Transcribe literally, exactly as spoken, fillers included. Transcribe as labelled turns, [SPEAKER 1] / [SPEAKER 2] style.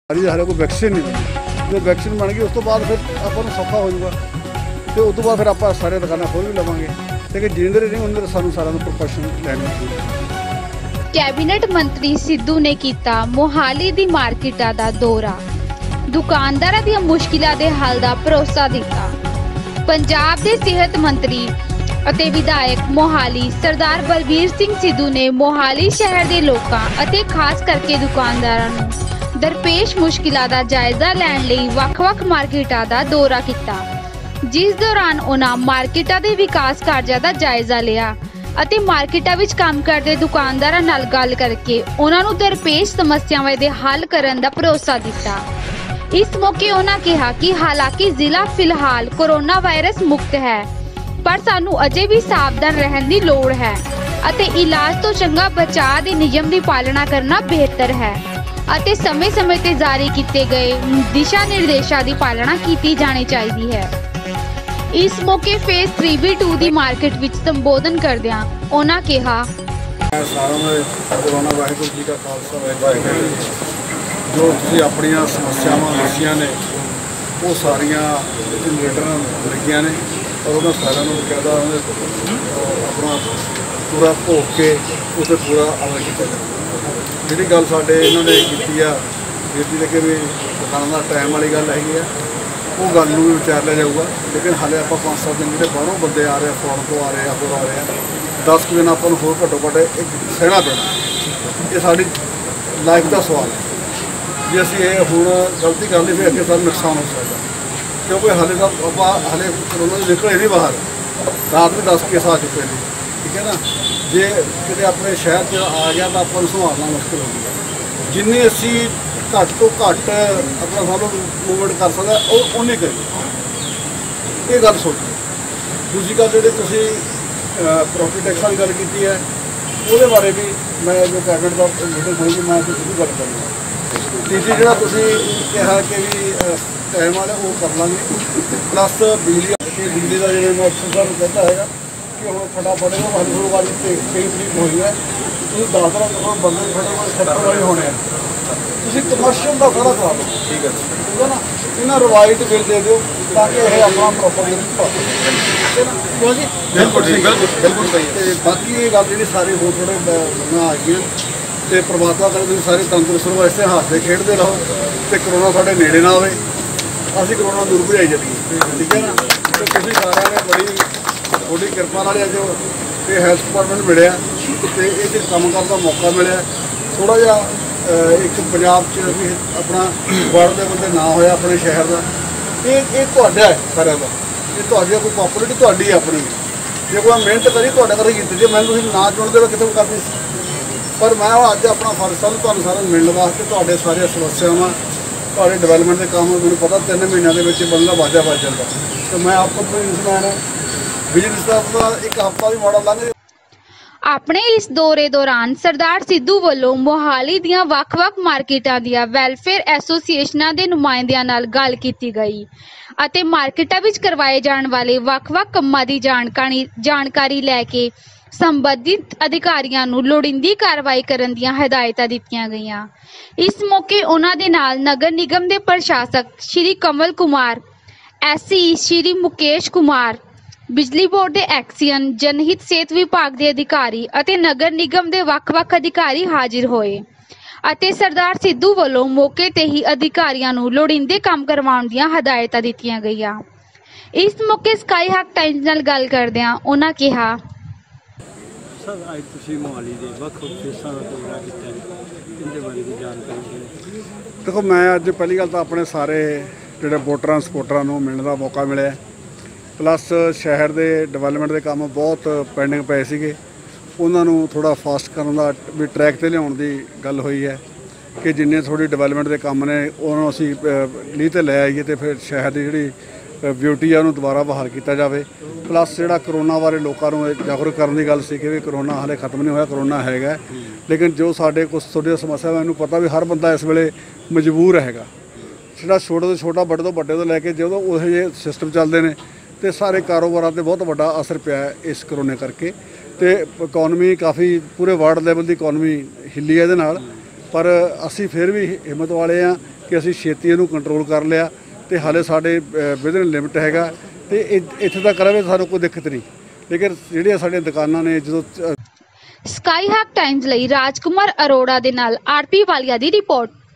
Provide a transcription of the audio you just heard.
[SPEAKER 1] हाले कोई वैक्सीन नहीं जो वैक्सीन बन गई उस तो बाद फिर आपको सौखा हो जाएगा तो उस तो बाद फिर आप सारे दुकाना खोल भी लवेंगे लेकिन जिंदे नहीं उन्हें सानू सारा प्रोफेशन लैना चाहिए।
[SPEAKER 2] कैबिनेट मंत्री सिद्धू ने किया मोहाली दी मार्केटा दा दौरा, दुकानदारां दी मुश्किलां दे हल दा भरोसा दिता। पंजाब दे सेहत मंत्री ਅਤੇ विधायक मोहाली सरदार बलबीर सिंह सिद्धू ने मोहाली शहर के लोगों ਅਤੇ खास करके दुकानदारां नूं दरपेश मुश्किलां दा जायजा लैण लई वख-वख मार्केटां दा दौरा कीता, जिस दौरान उन्हां मार्केटां दे विकास कार्यां दा जायजा लिया ਅਤੇ मार्केटां विच काम करदे दुकानदारां नाल गल करके उन्हां नूं दरपेश समस्यावां दे हल करन दा भरोसा दिता। इस मौके उन्हां कहा कि हालांकि जिला फिलहाल कोरोना वायरस मुक्त है पर सानू अजे भी सावधान रहने की लोड़ है अते इलाज तो चंगा बचाव के नियम की पालना करना बेहतर है अते समय समय ते जारी किए गए दिशा निर्देशों की पालना की जानी चाहिए है। इस मौके फेज थ्री बी टू की मार्केट विच संबोधन करदियां उन्हां कहा
[SPEAKER 1] कोरोना वाहिगुरू जी का खालसा वाहिगुरू जो तुसीं अपनियां समस्यावां दसियां ने वो सारियां जनरेटर लगियां ने और उन्होंने सारा कहता अपना पूरा भोग के उसे पूरा अमल किया जी गल साढ़े इन्होंने की बेटी लगे भी दुकान का टाइम वाली गल हैगी है वो गल भी विचार लिया जाऊगा लेकिन हाले आप पाँच सात दिन जो बाहरों बंदे आ रहे हैं फॉरन तो आ रहे हैं होर आ रहे हैं दस दिन आप होर घट्टो घट्ट एक सहना पैना ये साड़ी लाइफ का सवाल है जे असी हूँ गलती कर ली फिर अगे सारा नुकसान हो सकता क्योंकि हाले तक आप हाले कोरोना निकले नहीं बाहर रात में दस केस आ चुके हैं ठीक है ना जे कि अपने शहर से आ गया तो आपको संभालना मुश्किल हो गया जिन्नी असी घट तो घट अपना सानू मूवमेंट कर सकता और उन्नी करिए ये गल सोचिए। दूसरी गल जी प्रॉपर्टी टैक्स की गल की है वो बारे भी मैं जो कैबिनेट का मीटिंग होगी मैं शुरू गल करूँगा। तीसरी जो कहा कि भी टाइम वाले वो कर लेंगे प्लस बिजली बिजली का जो मैं अफसर साहब कहता है कि हम फटाफट हल शुरू वाली तेईस तरीक हुई है तुम दस रहा बंदे फटाफट सैक्टर वाले होने तुम कमर्शियल का खड़ा करा दो ठीक है ठीक है ना इन्हें रिवाइट बिल दे दो ताकि यह अपना प्रॉपर बाकी ये गल जी सारी हो थोड़े आ गई तो परमात्मा करे तुम सारे तंदुरुस्त रहो इससे हसते खेडते रहो तो करोना साढ़े नेड़े ना आए असी करोना दूर भजाई जाइए ठीक है ना तो तुम सारे ने बड़ी थोड़ी कृपा नाल अज ये हैल्थ डिपार्टमेंट मिले तो ये काम करने का मौका मिले थोड़ा जहा एक पंजाब च भी अपना वर्ल्ड लेवल पर ना होया अपने शहर का ये ये है सारे का ये कोई पॉपुलरिटी थोड़ी अपनी जो कोई मेहनत करी तो घर की जो मैंने ना चुनते मैं कितों करनी पर मैं अज अपना फर्ज समझ तुहानूं सारे मिलने वास्ते तुहाडे सारे समस्यावां तुहाडे डिवेलपमेंट के काम मैंने पता तीन महीनों के बनना वाजा बच जाता तो मैं आपको बिजनेसमैन बिजनेस का एक हफ्ता भी माड़ा लंघ
[SPEAKER 2] अपने इस दौरे दौरान सरदार सिद्धू वालों मोहाली दियां वख-वख मार्केटां दियां वैलफेयर एसोसीएशनां दे नुमाइंदियां नाल गल कीती गई अते मार्केटां विच करवाए जाण वाले वख-वख कम्मां दी जानकारी जानकारी लैके संबंधित अधिकारियों नूं लोड़ींदी कार्रवाई करन दियां हिदायतां दित्तियां गईयां। इस मौके उन्हां दे नाल नगर निगम दे प्रशासक श्री कमल कुमार, एसई श्री मुकेश कुमार, बिजली बोर्ड के एक्सीयन, जनहित सेहत विभाग के अधिकारी अते नगर निगम के वख-वख अधिकारी हाजिर होए अते सरदार सिद्धू वालों मौके ते ही अधिकारियों नूं लोड़ींदे काम करवाउण दीयां हिदायतां दित्तियां गईयां। इस मौके स्काई हक टाइम्स नाल गल करदिआं उन्हां कहा
[SPEAKER 3] सर अज तुसीं मोहाली दे वख-वख फेसां दा दौरा कीता है इहदे बारे दी जानकारी दिओ।
[SPEAKER 1] देखो मैं अज पहली गल तो अपने सारे जिहड़े वोटरां सपोर्टरां नूं मिलण दा मौका मिलिਆ प्लस शहर के डिवेलपमेंट के काम बहुत पेंडिंग पे सीगे उन्होंने थोड़ा फास्ट करने का भी ट्रैक ते लियाउण दी गल हुई है कि जिन्ने थोड़ी डिवेलपमेंट के काम ने उन्होंने असी लीह ते लै आईए तो फिर शहर की जिहड़ी ब्यूटी है उन्होंने दोबारा बहाल किया जाए प्लस जिहड़ा करोना बारे लोगों को जागरूक करने की गल सी कि भी करोना हाले खत्म नहीं होया करोना हैगा लेकिन जो साढ़े कुछ थोड़ी समस्या मैनूं पता भी हर बंदा इस वेले मजबूर हैगा जिहड़ा छोटे तो छोटा बड़े तो बड़े तो लैके जो उहो जिहे सिस्टम चलते हैं तो सारे कारोबार पर बहुत बड़ा असर पिया इस करोने करके तो इकोनमी काफ़ी पूरे वर्ल्ड लैवल की इकोनमी हिली है ये पर असी फिर भी हिम्मत वाले हाँ ਕਿ ਅਸੀਂ ਛੇਤੀ ਇਹਨੂੰ ਕੰਟਰੋਲ ਕਰ ਲਿਆ ਤੇ ਹਾਲੇ ਸਾਡੇ ਵਿਦਨ ਲਿਮਟ ਹੈਗਾ ਤੇ ਇੱਥੇ ਤੱਕ ਰਵੇ ਸਾਨੂੰ ਕੋਈ ਦਿੱਕਤ ਨਹੀਂ, ਲੇਕਿਨ ਜਿਹੜੀਆਂ ਸਾਡੀਆਂ ਦੁਕਾਨਾਂ ਨੇ ਜਦੋਂ
[SPEAKER 2] ਸਕਾਈ ਹੱਕ ਟਾਈਮਜ਼ ਲਈ ਰਾਜਕੁਮਾਰ ਅਰੋੜਾ ਦੇ ਨਾਲ ਆਰਪੀ ਵਾਲੀਆ ਦੀ ਰਿਪੋਰਟ।